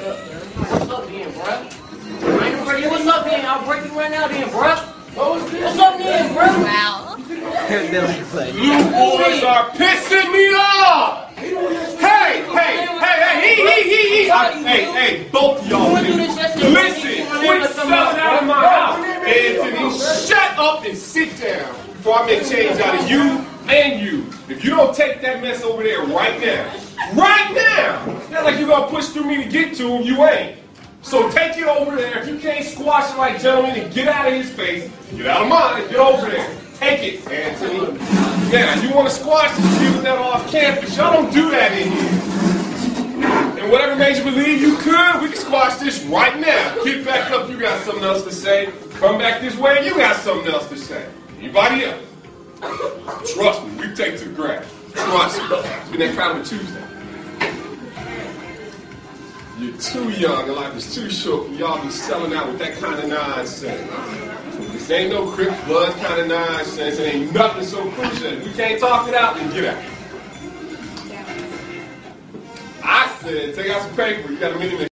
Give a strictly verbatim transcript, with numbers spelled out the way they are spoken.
What's up then, bruh? I ain't breaking. What's up then? I'll break you right now then, bruh. What's up then, bruh? Wow. You boys are pissing me off! Hey, hey, hey, hey, he, he, he, he! I, hey, hey, both of y'all, listen, quit selling out of my house. Anthony, shut up and sit down before I make change out of you and you. If you don't take that mess over there right now, right now, it's not like you're gonna push through me to get to him, you ain't. So take it over there. If you can't squash it like gentlemen and get out of his face, get out of mine and get over there. Take it, Anthony. Now, you want to squash this shit that off campus? Y'all don't do that in here. And whatever made you believe you could, we can squash this right now. Get back up, you got something else to say. Come back this way, you got something else to say. Anybody else? Trust me, we take to the grass. Trust me. It's been that kind of a Tuesday. You're too young and life is too short for y'all be selling out with that kind of nonsense. This ain't no Crips Blood kind of nonsense. It ain't nothing so crucial. If we can't talk it out, then get out. I said, take out some paper. You got a minute.